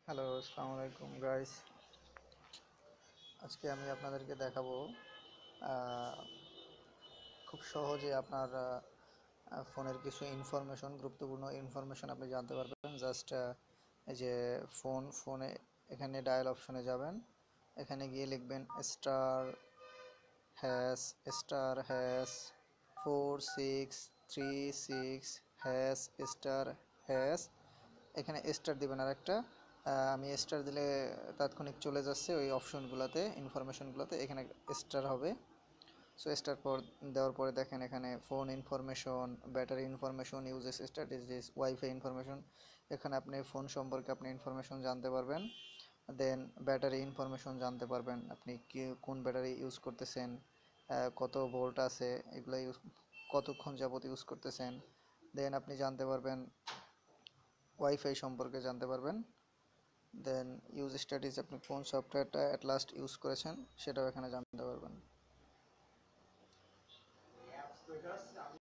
Hello, আসসালামু আলাইকুম guys. আজকে আমি আপনাদেরকে দেখাবো আহ, খুব সহজে আপনার ফোনের কিছু ইনফরমেশন, গুরুত্বপূর্ণ ইনফরমেশন আপনি জানতে পারবেন। জাস্ট এই যে ফোনে এখানে ডায়াল অপশনে যাবেন। এখানে গিয়ে লিখবেন স্টার হ্যাশ 4636 হ্যাশ এখানে স্টার দিবেন আর একটা। আমি স্টার দিলে তাৎক্ষণিক চলে যাচ্ছে ওই অপশনগুলোতে, ইনফরমেশনগুলোতে, এখানে স্টার হবে। সো স্টার পর দেওয়ার পরে দেখেন এখানে phone information, battery information, usage statistics, wifi information. এখানে আপনি ফোন সম্পর্কে আপনি ইনফরমেশন জানতে পারবেন। দেন ব্যাটারি ইনফরমেশন জানতে পারবেন, আপনি কি কোন ব্যাটারি ইউজ করতেছেন, কত ভোল্ট আছে, এগুলো কতক্ষণ যাবত ইউজ করতেছেন। দেন আপনি জানতে পারবেন ওয়াইফাই সম্পর্কে জানতে পারবেন। দেন ইউজ স্ট্যাটাস, আপনি কোন সফটওয়্যারটা অ্যাট লাস্ট ইউজ করেছেন সেটাও এখানে জানতে পারবেন।